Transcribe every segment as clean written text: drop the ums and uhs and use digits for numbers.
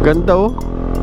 Ganda oh.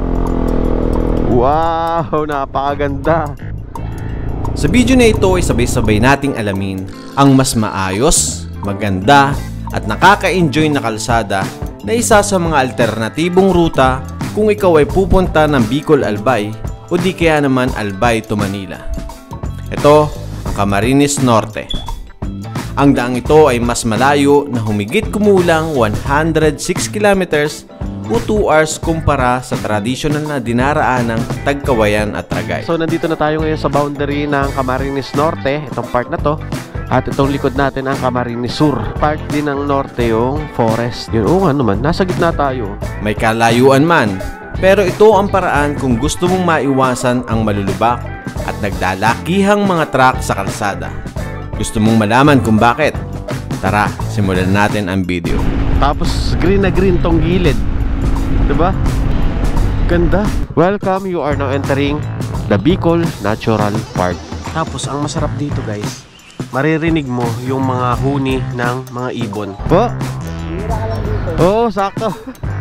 Wow, napakaganda. Sa video na ito ay sabay-sabay nating alamin ang mas maayos, maganda at nakaka-enjoy na kalsada na isa sa mga alternatibong ruta kung ikaw ay pupunta ng Bicol Albay o di kaya naman Albay to Manila. Ito ang Camarines Norte. Ang daang ito ay mas malayo na humigit kumulang 106 kilometers o 2 hours kumpara sa traditional na dinaraan ng Tagkawayan at Ragay. So nandito na tayo ngayon sa boundary ng Camarines Norte, itong part na to. At itong likod natin ang Camarines Sur. Part din ng norte yung forest. Yun, oo nga naman, nasa gitna tayo. May kalayuan man, pero ito ang paraan kung gusto mong maiwasan ang malulubak at nagdalakihang mga truck sa kalsada. Gusto mong malaman kung bakit? Tara, simulan natin ang video. Tapos green na green tong gilid. Diba? Ganda. Welcome, you are now entering the Bicol Natural Park. Tapos ang masarap dito guys, maririnig mo yung mga huni ng mga ibon. Po? Oo, sakto.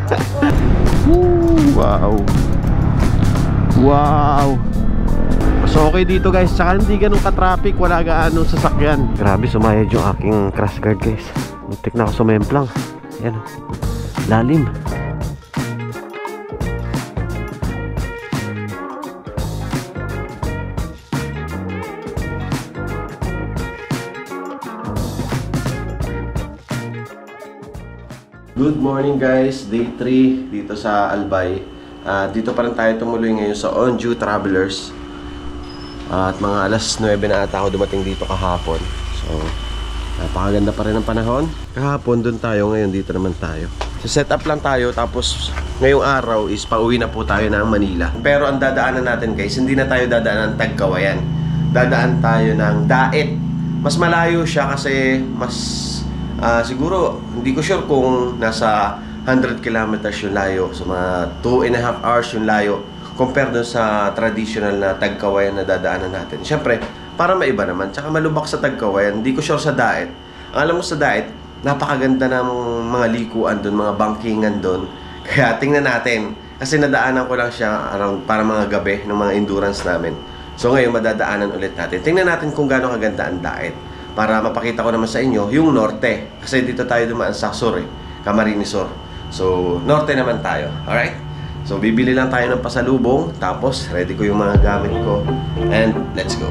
Wow. Wow. So okay dito guys, saka hindi ganun ka-traffic, wala gaano sasakyan. Grabe, sumayad yung aking crash guard guys. Muntik na ako sumemplang. Ayan, lalim. Good morning guys, day 3 dito sa Albay. Dito pa rin tayo tumuloy ngayon sa Onju Travelers. At mga alas 9 na ata ako dumating dito kahapon. So, napakaganda pa rin ang panahon. Kahapon doon tayo, ngayon dito naman tayo. So, set up lang tayo, tapos ngayong araw is pauwi na po tayo ng Manila. Pero ang dadaanan natin guys, hindi na tayo dadaan ng Tagkawayan. Dadaan tayo ng Daet. Mas malayo siya kasi mas... siguro, hindi ko sure kung nasa 100 kilometers yung layo. So mga 2.5 hours yung layo compared dun sa traditional na Tagkawayan na dadaanan natin. Siyempre, para maiba naman. Tsaka malubak sa Tagkawayan. Hindi ko sure sa Daet. Ang alam mo sa Daet, napakaganda ng mga likuan dun, mga bankingan dun. Kaya tingnan natin. Kasi nadaanan ko lang siya around para mga gabi ng mga endurance namin. So ngayon, madadaanan ulit natin. Tingnan natin kung gaano kaganda ang Daet. Para mapakita ko naman sa inyo yung norte. Kasi dito tayo dumaan sa Sur Camarines Sur. So, norte naman tayo. Alright? So, bibili lang tayo ng pasalubong. Tapos, ready ko yung mga gamit ko. And, let's go.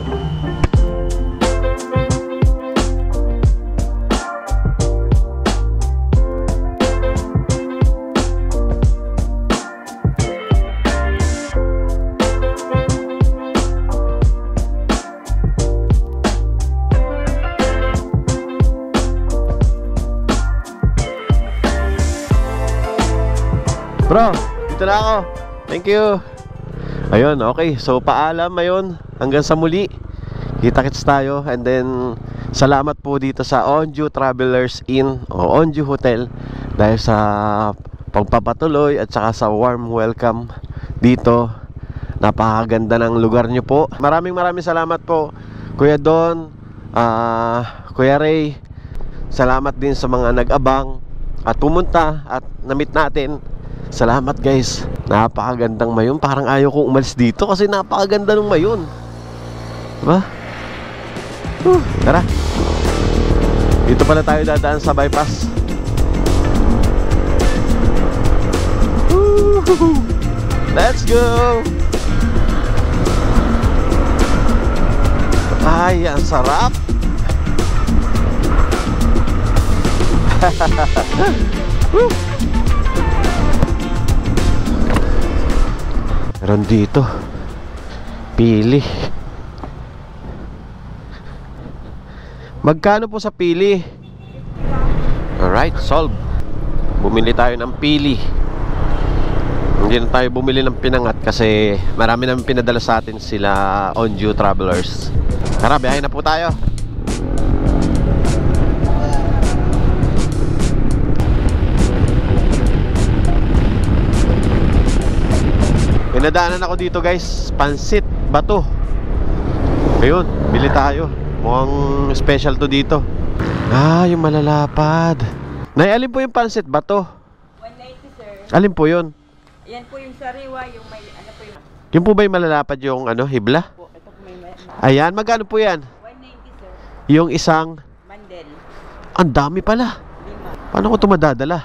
Bro, dito na ako. Thank you. Ayun, okay. So, paalam ngayon. Hanggang sa muli. Kita-kits tayo. And then, salamat po dito sa Onju Travelers Inn o Onju Hotel. Dahil sa pagpapatuloy at saka sa warm welcome dito. Napakaganda ng lugar nyo po. Maraming salamat po, Kuya Don, Kuya Ray. Salamat din sa mga nag-abang at pumunta at na-meet natin. Salamat guys. Napakagandang mayon. Parang ayaw kong umalis dito kasi napakaganda ng mayon. Diba? Tara. Dito pala tayo dadaan sa bypass. Let's go. Ay, ang sarap. Meron dito pili. Magkano po sa pili? Alright, solve. Bumili tayo ng pili. Hindi na tayo bumili ng pinangat kasi marami naman pinadala sa atin sila Onju Travelers. Tara, biyahe na po tayo. Pinadaanan ako dito guys, Pansit Bato. Ayun, bili tayo. Mukhang special to dito. Yung malalapad. Nay, alin po yung Pansit Bato? 190 sir. Alin po yun? Yan po yung sariwa, yung may ano po yung Yung po ba yung malalapad yung hibla? po. Ito po may Ayan, magkano po yan? 190 sir. Yung isang, Mandel. ang dami pala. 5. Paano ko ito madadala?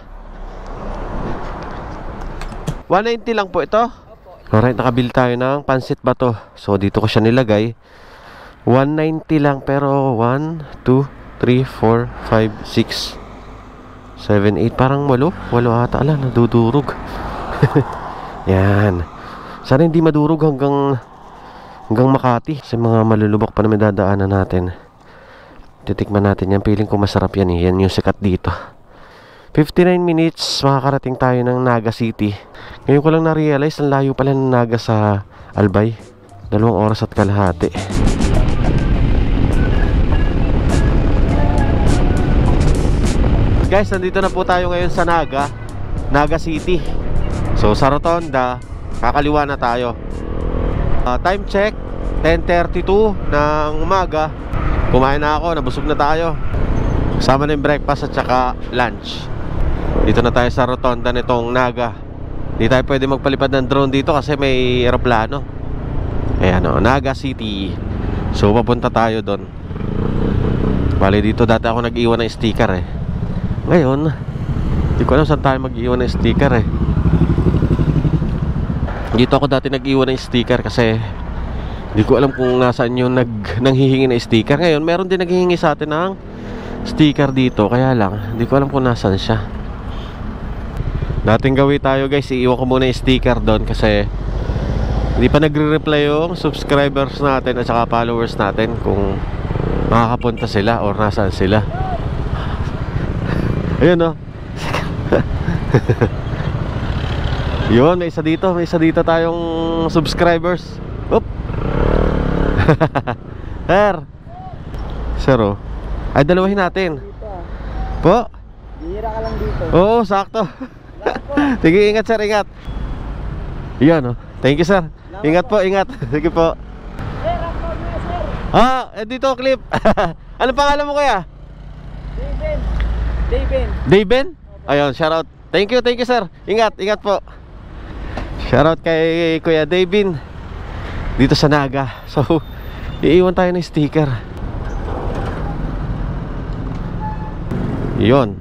190 lang po ito. Opo. Alright, nakabili tayo ng pansit bato. So, dito ko siya nilagay. 190 lang, pero 1, 2, 3, 4, 5, 6, 7, 8. Parang 8 ata. Ala, nadudurog. Yan. Sana hindi madurog hanggang Makati. Kasi mga malulubak pa naman dadaanan natin. Titikman natin yan. Piling ko masarap yan eh. Yan yung sikat dito. 59 minutes, makakarating tayo ng Naga City. Ngayon ko lang na-realize, ang layo pala ng Naga sa Albay. 2 oras at kalahati. Guys, nandito na po tayo ngayon sa Naga City. So sa Rotonda, kakaliwa na tayo. Time check, 10:32 ng umaga. Kumain na ako, nabusog na tayo. Kasama na yung breakfast at saka lunch. Dito na tayo sa Rotonda nitong Naga. Hindi tayo pwede magpalipad ng drone dito kasi may aeroplano. Ayan o, Naga City. So papunta tayo doon. Bali dito dati ako nag-iwan ng sticker eh. Ngayon, hindi ko alam saan tayo mag-iwan ng sticker eh. Dito ako dati nag-iwan ng sticker kasi hindi ko alam kung nasaan yung nanghihingi ng sticker. Ngayon, meron din naghihingi sa atin ng sticker dito. Kaya lang, hindi ko alam kung nasaan siya. Dating gawin tayo guys, iiwan ko muna yung sticker doon kasi hindi pa nagre-reply yung subscribers natin at saka followers natin kung makakapunta sila or nasaan sila. Ayun o. Yun, may isa dito tayong subscribers. Oop. Sir oh. Ay, dalawahin natin. Po? Bihira ka lang dito. Oo, sakto. Sige, ingat sir, ingat. Yan oh. Thank you sir. Ingat po, ingat. Sige po. Sir, ako na sir. Dito clip. Anong pangalan mo kaya? Daven? Ayun, shoutout. Thank you sir. Ingat po. Shoutout kay Kuya Daven dito sa Naga. So, iiwan tayo ng sticker. Yun.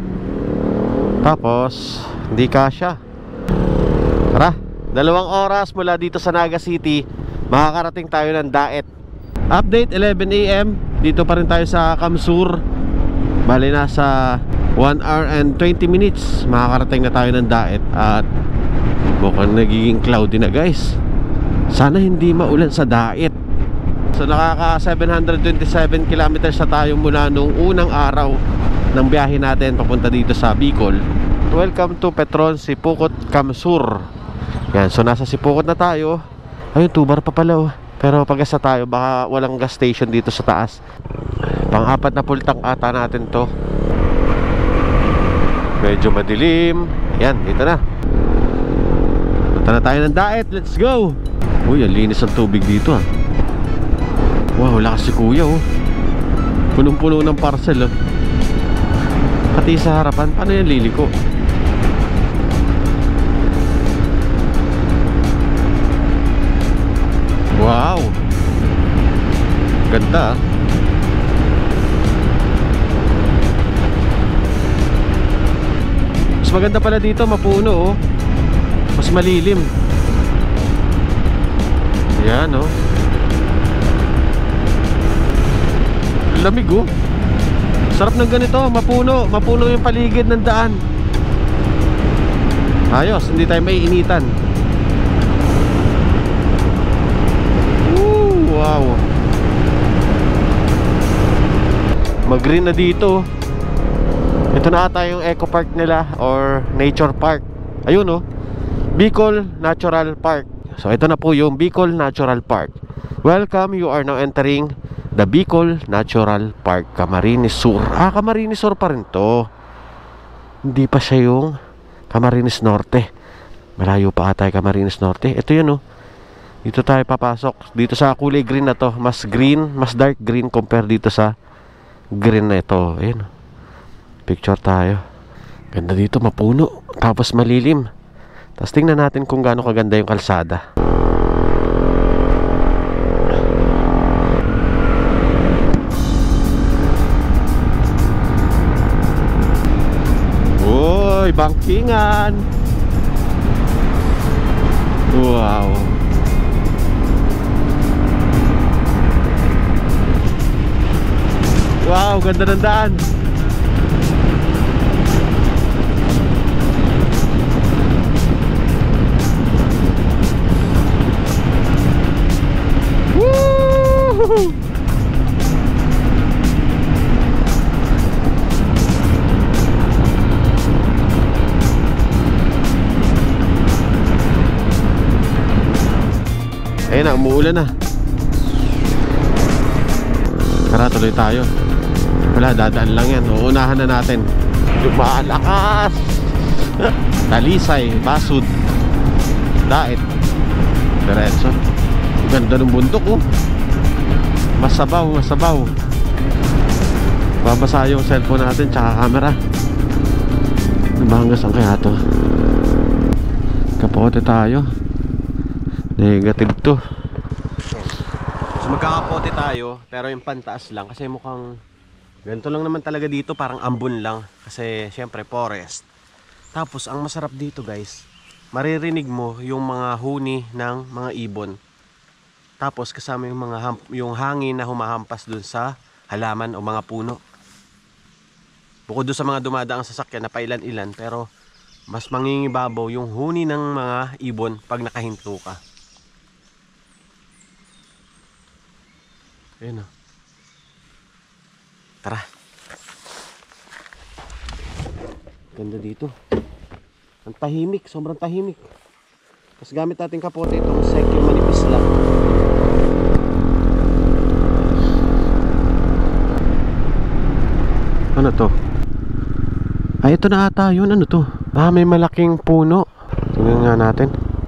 Tapos hindi kasya. Tara, 2 oras mula dito sa Naga City, makakarating tayo ng Daet. Update 11 AM. Dito pa rin tayo sa Kamsur. Bali nasa 1 hour and 20 minutes makakarating na tayo ng Daet. At mukhang nagiging cloudy na guys. Sana hindi maulan sa Daet. So nakaka 727 kilometers na tayo mula nung unang araw ng biyahe natin papunta dito sa Bicol. Welcome to Petron Sipukot, Kamsur. Yan, so nasa Sipukot na tayo. Ayun, 2 bar pa pala oh. Pero pag-asa tayo, baka walang gas station dito sa taas. Pang-4 na full tank ata natin to. Medyo madilim. Yan, dito na. Punta na tayo ng Daet, let's go. Uy, ang linis ang tubig dito ah. Wow, lakas si kuya oh. Punong-puno ng parcel oh. Pati sa harapan, paano yan liliko? Wow, ganda ah. Mas maganda pala dito, mapuno oh. Mas malilim. Yan oh. Lamig oh. Sarap ng ganito, mapuno yung paligid ng daan. Ayos, hindi tayo may initan. Wow. Mag-green na dito. Ito na ata yung eco park nila or nature park. Ayun oh, Bicol Natural Park. So ito na po yung Bicol Natural Park. Welcome, you are now entering the Bicol Natural Park, Camarines Sur. Camarines Sur pa rin to. Hindi pa siya yung Camarines Norte. Malayo pa ata yung Camarines Norte. Ito yun oh. Dito tayo papasok. Dito sa kulay green na to. Mas green, mas dark green compare dito sa green na ito. Ayan. Picture tayo. Ganda dito, mapuno. Tapos malilim. Tapos tingnan natin kung gaano kaganda yung kalsada. Uy, bangkingan! Wow! Wow, ganda ng daan! Woo! Ayun na, umuulan na. Tara, tuloy tayo. Wala, dadaan lang yan. Uunahan na natin. Lumalakas! Talisay, Basud, Daet, diretso. Ganda ng bundok, oh. Masabaw, masabaw. Babasa yung cellphone natin tsaka camera. Hanggang saan kaya to? Kapote tayo. Negative to. So magkakapote tayo, pero yung pantaas lang kasi mukhang ganito lang naman talaga dito, parang ambon lang kasi syempre forest. Tapos ang masarap dito, guys, maririnig mo yung mga huni ng mga ibon. Tapos kasama yung mga yung hangin na humahampas dun sa halaman o mga puno. Bukod doon sa mga dumadaang sasakyan na pailan-ilan, pero mas mangingibabaw yung huni ng mga ibon pag nakahinto ka. Ayun, oh. Tara. Ganda dito. Ang tahimik, sobrang tahimik. Tapos gamit natin kapote itong secure manipis lang. Ano to? Ay, ito na ata yun. Ano to? Ah, may malaking puno. Tingnan nga natin.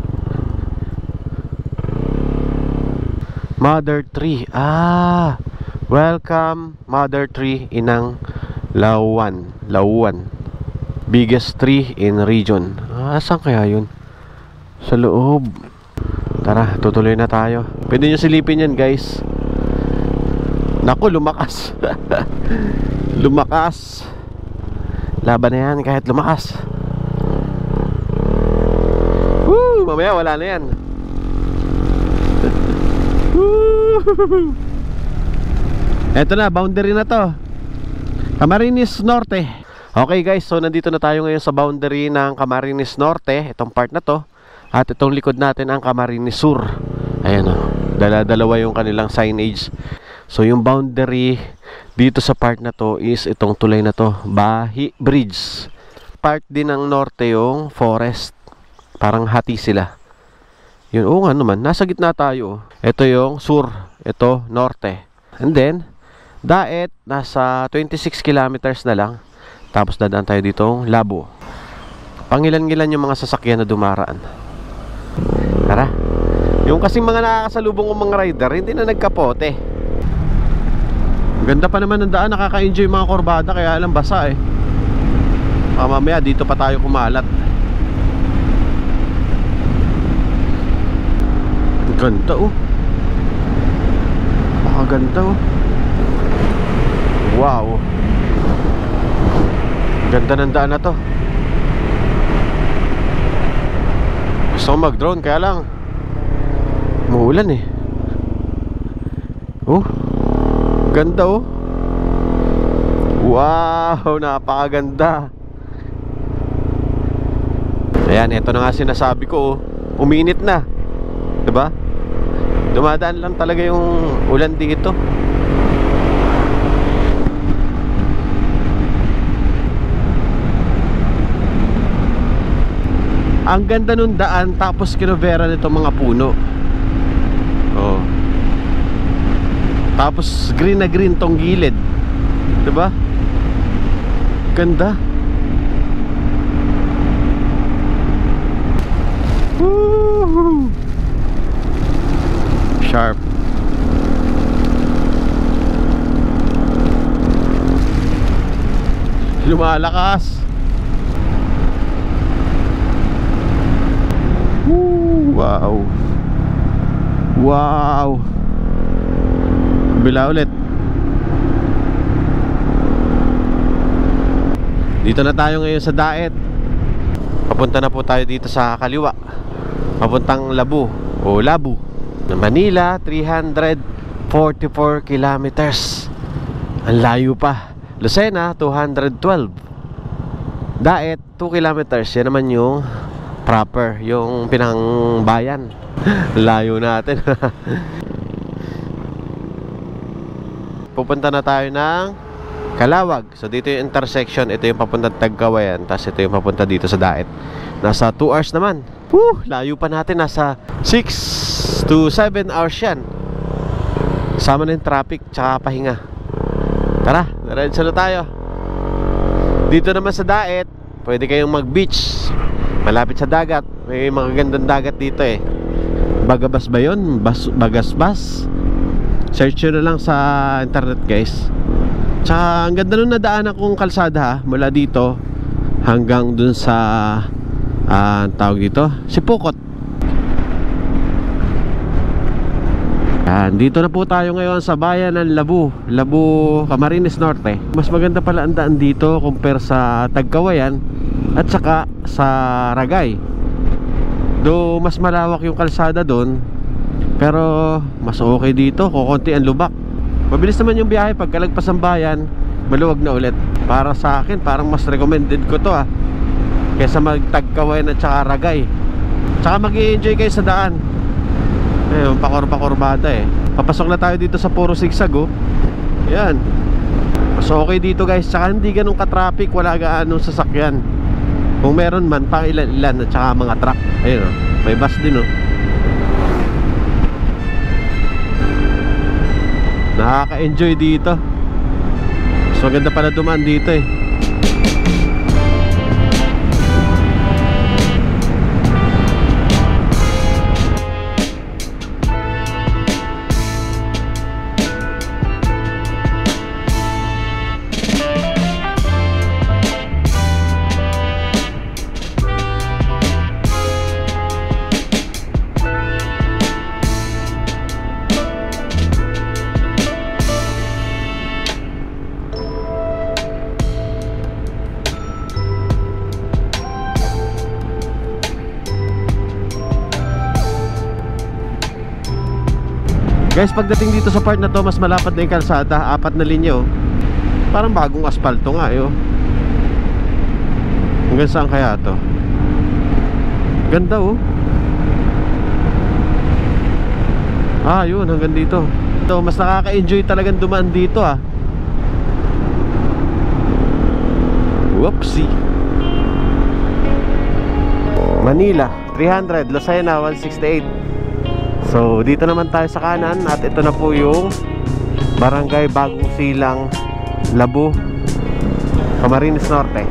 Mother Tree. Ah, welcome Mother Tree Inang Lauan. Biggest tree in region. Ah, saan kaya yun? Sa loob. Tara, tutuloy na tayo. Pwede nyo silipin yan, guys. Naku, lumakas. Lumakas. Laban na yan kahit lumakas. Woo! Mamaya wala na yan. Eto na, boundary na to. Camarines Norte. Okay, guys, so nandito na tayo ngayon sa boundary ng Camarines Norte. Itong part na to. At itong likod natin ang Camarines Sur. Ayan, o, dalawa yung kanilang signage. So yung boundary dito sa part na to is itong tulay na to, Bahi Bridge. Part din ng norte yung forest. Parang hati sila. Yun, oo nga naman, nasa gitna tayo. Ito yung sur, ito norte. And then Daet, nasa 26 kilometers na lang. Tapos dadaan tayo ditong Labo. Pangilan-ngilan yung mga sasakyan na dumaraan. Tara. Yung kasing mga nakakasalubong ng mga rider, hindi na nagkapote. Ganda pa naman ng daan, nakaka-enjoy mga kurbada, kaya alam basa eh. Mamaya dito pa tayo kumalat. Ganda, oh. Ganda, oh. Wow. Ganda ng daan na to. Gusto ko mag-drone, kaya lang umuulan eh. Oh, ganda, oh. Wow, napakaganda. Ayan, ito na nga sinasabi ko, oh. Uminit na, diba? Dumadaan lang talaga yung ulan dito. Ang ganda nung daan, tapos kinovera nito mga puno. Oh. Tapos green na green tong gilid. Diba? Ganda. Woohoo! Sharp. Lumalakas. Wow. Bila ulit. Dito na tayo ngayon sa Daet. Papunta na po tayo dito sa kaliwa, papuntang Labu o Labu. Manila, 344 kilometers. Ang layo pa. Lucena, 212. Daet, 2 kilometers. Yan naman yung proper, yung pinangbayan. Layo natin. Pupunta na tayo ng Calawag. So dito yung intersection. Ito yung papuntang Tagkawayan. Tapos ito yung papunta dito sa Daet. Nasa 2 hours naman. Layo pa natin. Nasa 6 to 7 hours yan. Sama na yung traffic tsaka pahinga. Tara, diretso na tayo. Dito naman sa Daet, pwede kayong mag-beach. Malapit sa dagat. May mga gandang dagat dito eh. Bagabas ba yun? Bagasbas? Search nyo na lang sa internet guys. Tsaka ang ganda nung nadaanan kong kalsada ha, mula dito hanggang dun sa tawag dito, Sipokot. Dito na po tayo ngayon sa bayan ng Labu, Camarines Norte. Mas maganda pala ang daan dito compare sa Tagkawayan at saka sa Ragay. Do mas malawak yung kalsada doon, pero mas okay dito, kukunti ang lubak. Mabilis naman yung biyahe pagkalagpas ng bayan, maluwag na ulit. Para sa akin, parang mas recommended ko to kaysa mag-Tagkawayan at saka Ragay. Tsaka mag-i-enjoy kayo sa daan. Ayun, pakurbada eh. Papasok na tayo dito sa puro sigsag Yan. Mas okay dito guys. Tsaka hindi ganun ka-traffic, wala gaanong sasakyan. Kung meron man, pang ilan-ilan at saka mga truck. Ayun may bus din Nakaka-enjoy dito. Mas maganda pala dumaan dito eh. Guys, pagdating dito sa part na to, mas malapad na yung kalsada. 4 na linya Parang bagong asfalto nga Hanggang saan kaya to? Ganda yun, hanggang dito. Ito, mas nakaka-enjoy talagang dumaan dito Whoopsie. Manila, 300. Lucena, 168. So dito naman tayo sa kanan. At ito na po yung Barangay Bagong Silang, Labu, Camarines Norte.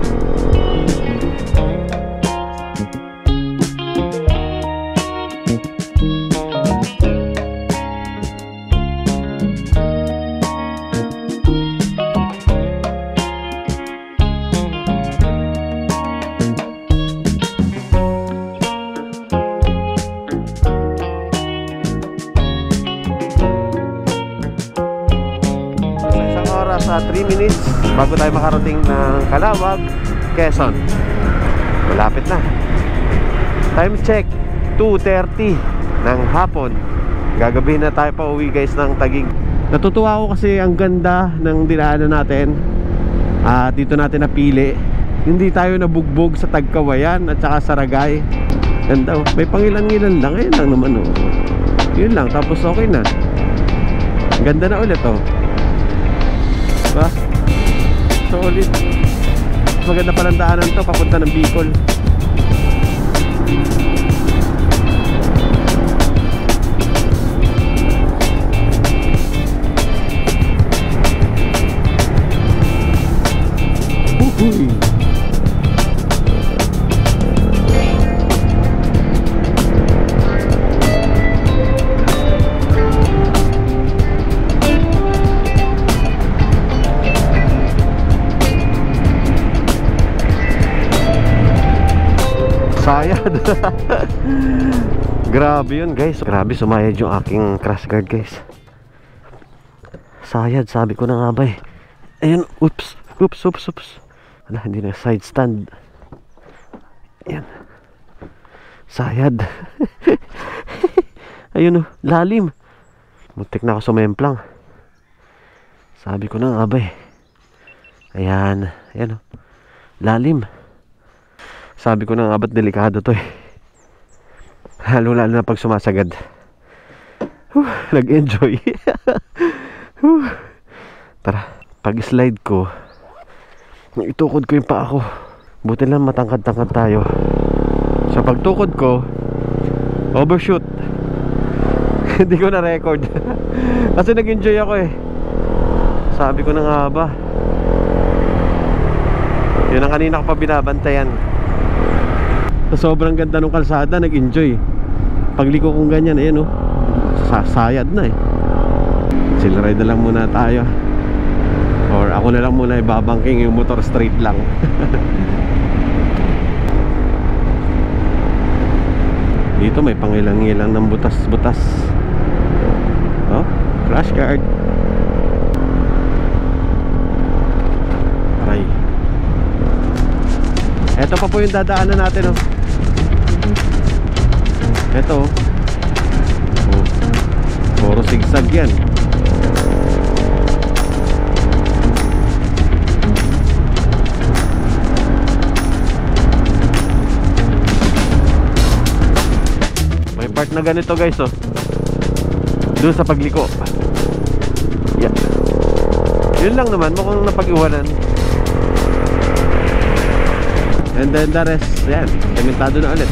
Sa 3 minutes bago tayo makarating ng Calawag, Quezon. Malapit na. Time check 2:30 ng hapon. Gagabihin na tayo pa uwi guys ng Taguig. Natutuwa ako kasi ang ganda ng dinaanan natin. Dito natin napili. Hindi tayo nabugbog sa Tagkawayan at saka sa Ragay. Ganda may pangilan-ngilan lang. Ayun lang naman Yun lang, tapos okay na. Ganda na ulit diba? Solid. Maganda palang daanan to papunta ng Bicol. Sayad. Grabe yun guys. Grabe, sumayad yung aking crash guard guys. Sayad, sabi ko na nga ba eh. Ayun, oops. Wala, hindi na side stand. Ayan. Sayad. Ayun, lalim. Muntik na ako sumemplang. Sabi ko na nga ba eh. Ayan, ayan, lalim. Sabi ko na nga ba't delikado to eh. Lalo na pag sumasagad. Nag-enjoy. Tara, pag slide ko, itukod ko yung paa ko. Buti lang matangkad-tangkad tayo. So pag tukod ko, overshoot. Hindi ko na record. Kasi nag-enjoy ako eh. Sabi ko na nga ba. Yun ang kanina ko pa binabantayan. So, sobrang ganda ng kalsada, nag-enjoy. Pagliko kong ganyan, ayan oh, sasayad na eh. Silride na lang muna tayo. Or ako na lang muna ibabangking yung motor straight lang. Dito may pangilang-ilang ng butas-butas. Oh, crash guard. Aray. Ito pa po yung dadaanan natin oh. Ito oh. Puro sigsag yan. May part na ganito guys oh. Doon sa pagliko. Yeah. Yun lang naman, mukhang napag-iwanan. And then the rest, yan, sementado na ulit.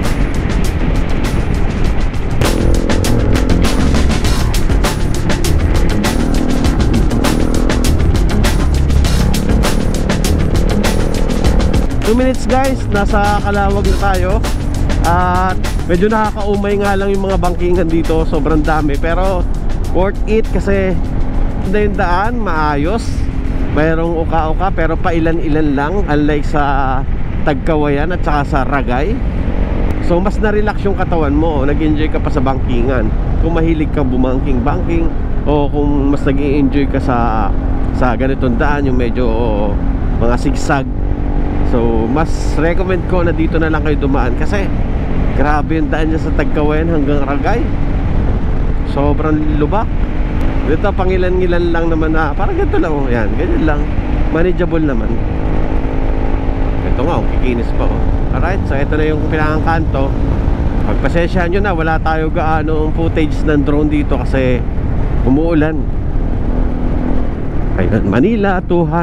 2 minutes guys, nasa Kalawag na tayo. At medyo nakakaumay nga lang yung mga bangkingan dito. Sobrang dami, pero worth it kasi na yung daan, maayos. Mayroong uka-uka pero pailan-ilan lang. Unlike sa Tagkawayan at saka sa Ragay. So mas na-relax yung katawan mo. Nag-enjoy ka pa sa bangkingan. Kung mahilig kang bumangking-bangking, o kung mas nag-enjoy ka sa ganitong daan, yung medyo mga sigsag. So mas recommend ko na dito na lang kayo dumaan. Kasi grabe yung daan niya sa Tagkawayan hanggang Ragay. Sobrang lubak. Dito pangilan-ngilan lang naman na parang ganito lang, yan, ganyan lang, manageable naman. Ito nga, kikinis pa oh. Alright, so ito na yung pinakang kanto. Pagpasensyahan nyo na, wala tayo gaano footage ng drone dito kasi umuulan. Ayun, Manila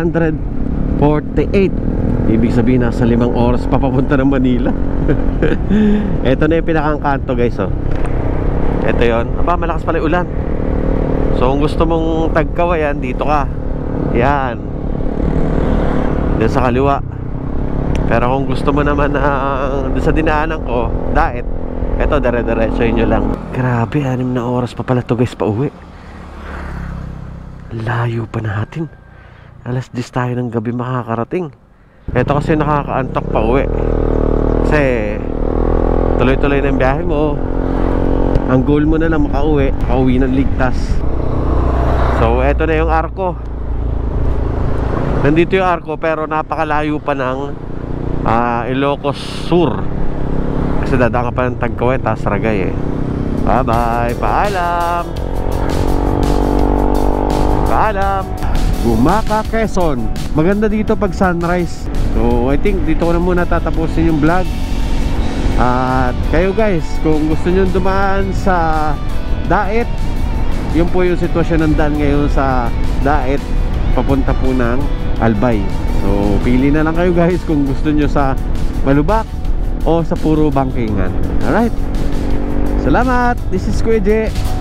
248. Ibig sabihin nasa 5 oras pa papunta ng Manila. Ito na yung pinakang kanto guys oh. Ito yon. Aba, malakas pala yung ulan. So kung gusto mong Tagkawayan, dito ka. Yan. Diyan sa kaliwa. Pero kung gusto mo naman sa dinaanan ko, Daet, eto, dire-diretso nyo lang. Grabe, 6 na oras pa pala to guys, pa uwi. Layo pa natin. Alas 10 tayo ng gabi makakarating. Eto kasi nakakaantok pa uwi. Kasi tuloy-tuloy na yung biyahe mo. Ang goal mo na lang makauwi ng ligtas. So eto na yung arko. Nandito yung arko pero napakalayo pa ng Ilocos Sur. Kasi dadaan ka pa ng Tagkawayan, taas Ragay eh. Bye bye, paalam. Paalam. Gumaca, Quezon. Maganda dito pag sunrise. So I think dito ko na muna tatapusin yung vlog. At kayo guys, kung gusto nyo dumaan sa Daet, yun po yung sitwasyon ng daan ngayon sa Daet papunta po ng Albay. So pili na lang kayo guys kung gusto nyo sa malubak o sa puro bangkingan. Alright, salamat. This is Kuya J.